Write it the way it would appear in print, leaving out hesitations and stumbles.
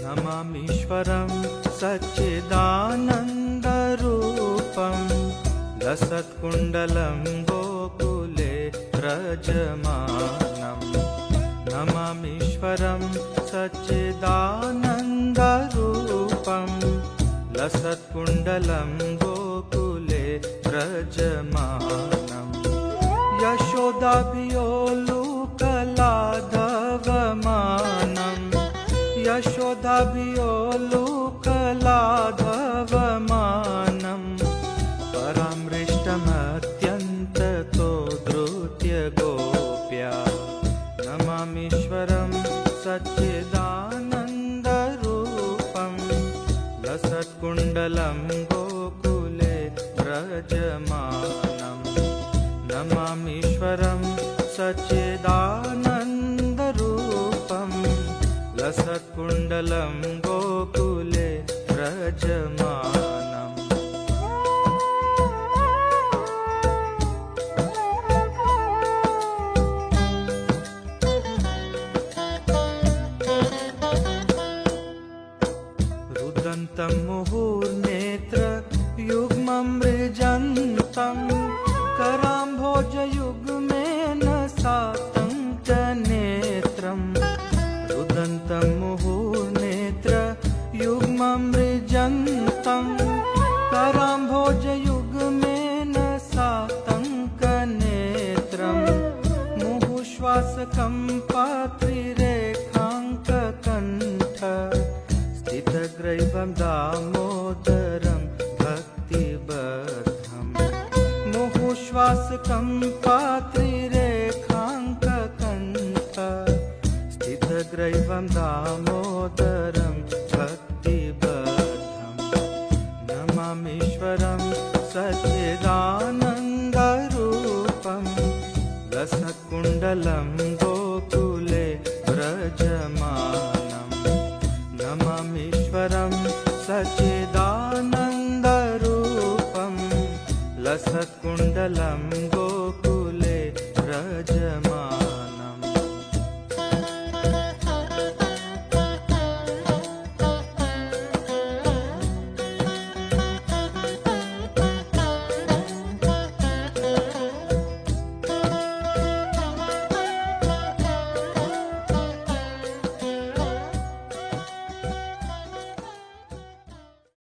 नमामीश्वरं सच्चिदानन्दरूपं लसत्कुण्डलं गोकुले व्रजमानं। नमामीश्वरं सच्चिदानन्दरूपं लसत्कुण्डलं गोकुले व्रजमानं। यशोदाभियोलुकलाधवमानं यशोदाभियोलुकलाधवमानं परामृष्टमत्यन्ततो धृत्य Gopya. नमामीश्वरं सच्चिदानन्दरूपं लसत्कुण्डलं गोकुले व्रजमानं। नमामीश्वरं सच्चिदानन्दरूपं लसत्कुण्डलं गोकुले व्रजमानम्। रुदन्तं मुहुर्नेत्र युग्मं मृजन्तं कराम्भोजयुग्मेन सातङ्कनेत्रम्। रुदन्तं मुहुर्नेत्र युग्मं मृजन्तं कराम्भोजयुग्मेन सातङ्कनेत्रम्। मुहुश्वासकम्पात्रिरेखाङ्ककण्ठ स्थितग्रैवं दामोदरं भक्तिबद्धम्। मुहुश्वासकम्पात्रिरेखाङ्ककण्ठ स्थितग्रैवं दामोदरं भक्तिबद्धम्। नमामीश्वरं सच्चिदानन्दरूपं लसत्कुण्डलं गोकुले व्रजमानं।